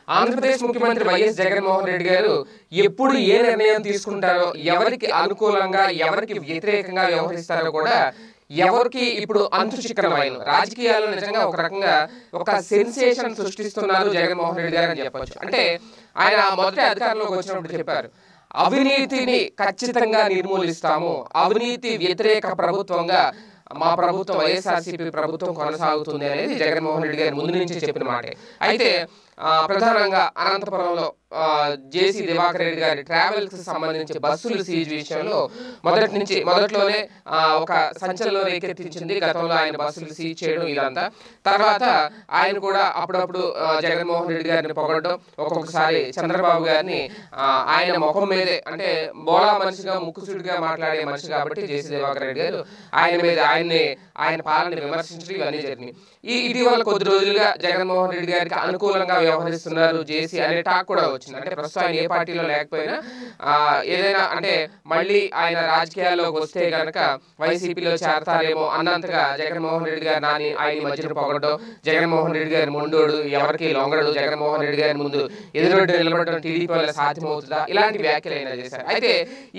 ఆంధ్రప్రదేశ్ ముఖ్యమంత్రి వైఎస్ జగన్మోహన్ రెడ్డి గారు ఎప్పుడు ఏ నిర్ణయం తీసుకుంటారో, ఎవరికి అనుకూలంగా ఎవరికి వ్యతిరేకంగా వ్యవహరిస్తారో కూడా ఎవరికి ఇప్పుడు అంతు చిక్కనమైన రాజకీయాల్లో నిజంగా ఒక రకంగా ఒక సెన్సేషన్ సృష్టిస్తున్నారు జగన్మోహన్ రెడ్డి గారు అని చెప్పొచ్చు. అంటే ఆయన మొదటి అధికారంలోకి వచ్చినప్పుడు చెప్పారు, అవినీతిని ఖచ్చితంగా నిర్మూలిస్తాము, అవినీతి వ్యతిరేక ప్రభుత్వంగా మా ప్రభుత్వం వైఎస్ఆర్సీపీ ప్రభుత్వం కొనసాగుతుంది అనేది జగన్మోహన్ రెడ్డి గారు ముందు నుంచి చెప్పిన మాటే. అయితే ప్రధానంగా అనంతపురంలో జేసీ దివాకర్ రెడ్డి గారి ట్రావెల్స్ సంబంధించి బస్సులు సీజ్ విషయంలో మొదట్లోనే ఒక సంచలనం రేకెత్తించింది గతంలో ఆయన బస్సులు సీజ్ చేయడం ఇదంతా. తర్వాత ఆయన కూడా అప్పుడప్పుడు జగన్మోహన్ రెడ్డి గారిని పొగడడం, ఒక్కొక్కసారి చంద్రబాబు గారిని ఆయన ముఖం మీదే, అంటే బోళా మనిషిగా ముక్కుసూటిగా మాట్లాడే మనిషి కాబట్టి జేసీ దివాకర్ రెడ్డి గారు ఆయన పాలన విమర్శించడం ఇవన్నీ జరిగినాయి. ఇటీవల కొద్ది రోజులుగా జగన్మోహన్ రెడ్డి గారికి అనుకూలంగా వ్యవహరిస్తున్నారు జేసీ అనే టాక్ కూడా వచ్చింది. అంటే ప్రస్తుతం ఆయన ఏ పార్టీలో లేకపోయినా ఏదైనా అంటే మళ్ళీ ఆయన రాజకీయాల్లోకి వస్తే కనుక వైసీపీలో చేరతారేమో అన్నంతగా జగన్మోహన్ రెడ్డి గారు ఆయన మధ్యన పొగడడం, జగన్మోహన్ రెడ్డి గారి ముండోడు ఎవరికి లొంగడు, జగన్మోహన్ రెడ్డి గారి ముందు ఎదురొడ్డు నిలబడడం టీడీపీ వల్ల సాధ్యమవుతుందా, ఇలాంటి వ్యాఖ్యలు అయినా చేశారు. అయితే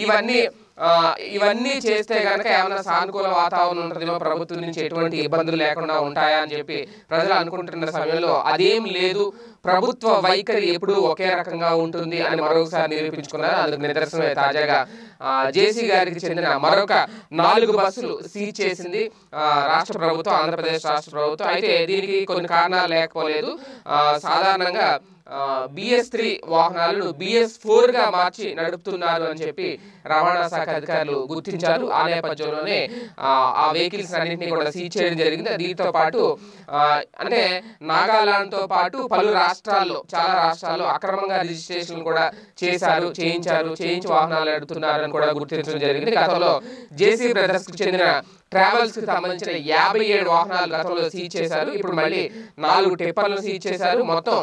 ఇవన్నీ చేస్తే కనుక ఏమైనా సానుకూల వాతావరణం ఉంటుందేమో, ప్రభుత్వం నుంచి ఎటువంటి ఇబ్బందులు లేకుండా ఉంటాయా అని చెప్పి ప్రజలు అనుకుంటున్న సమయంలో అదేం లేదు, ప్రభుత్వ వైఖరి ఎప్పుడూ ఒకే రకంగా ఉంటుంది అని మరొకసారి నిరూపించుకున్నారు. అందుకు నిదర్శనమే తాజాగా జేసీ గారికి చెందిన మరొక 4 బస్సులు సీజ్ చేసింది రాష్ట్ర ప్రభుత్వం, ఆంధ్రప్రదేశ్ రాష్ట్ర ప్రభుత్వం. అయితే దీనికి కొన్ని కారణాలు లేకపోలేదు. సాధారణంగా BS3 వాహనాలను BS4గా మార్చి నడుపుతున్నారు అని చెప్పి రవాణా శాఖ అధికారులు గుర్తించారు. ఆ నేపథ్యంలోనే ఆ వెహికల్స్ అన్నింటినీ కూడా సీజ్ చేయడం జరిగింది. దీంతో పాటు అంటే నాగాలాండ్తో పాటు పలు చాలా రాష్ట్రాల్లో అక్రమంగా రిజిస్ట్రేషన్ కూడా చేయించి వాహనాలు నడుపుతున్నారు అని కూడా గుర్తించడం జరిగింది. గతంలో జేసీ బ్రదర్స్ కు చెందిన ట్రావెల్స్ కి సంబంధించిన 57 వాహనాలు గతంలో సీజ్ చేశారు. ఇప్పుడు మళ్ళీ 4 టిప్పర్లను సీజ్ చేశారు. మొత్తం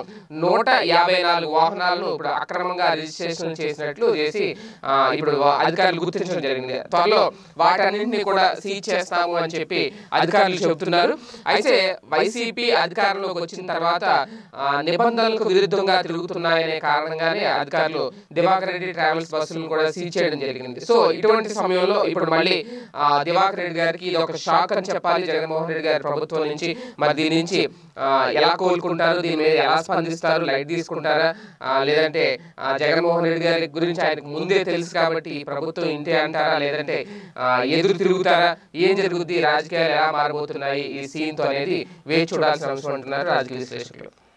154 వాహనాలను ఇప్పుడు అక్రమంగా రిజిస్ట్రేషన్ చేసినట్లు చేసి ఇప్పుడు అధికారులు గుర్తించడం జరిగింది. త్వరలో వాటన్నింటినీ కూడా సీజ్ చేస్తాము అని చెప్పి అధికారులు చెబుతున్నారు. అయితే వైసీపీ అధికారంలోకి వచ్చిన తర్వాత నిబంధనలకు విరుద్ధంగా తిరుగుతున్నాయనే కారణంగానే అధికారులు దివాకర్ రెడ్డి ట్రావెల్స్ బస్సులను కూడా సీజ్ చేయడం జరిగింది. సో ఇటువంటి సమయంలో ఇప్పుడు మళ్ళీ దివాకర్ రెడ్డి గారికి ఇది ఒక షాక్ అని చెప్పాలి జగన్మోహన్ రెడ్డి గారి ప్రభుత్వం నుంచి. మరి దీని నుంచి ఎలా కోలుకుంటారు, దీని మీద ఎలా స్పందిస్తారు, లైట్ తీసుకుంటారా, లేదంటే జగన్మోహన్ రెడ్డి గారి గురించి ఆయనకు ముందే తెలుసు కాబట్టి ఈ ప్రభుత్వం ఇంతే అంటారా, లేదంటే ఎదురు తిరుగుతారా, ఏం జరుగుద్ది, రాజకీయాలు ఎలా మారబోతున్నాయి ఈ సీన్తో అనేది వేచి చూడాల్సిన అవసరం అంటున్నారు రాజకీయ విశ్లేషకులు.